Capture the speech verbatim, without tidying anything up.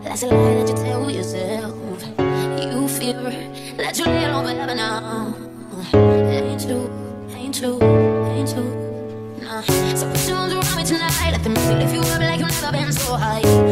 That's a lie that you tell yourself. You fear that you lay alone forever now. Ain't true, ain't true, ain't true. Nah. So put your arms around me tonight. Let the music lift you up like you've never been so high.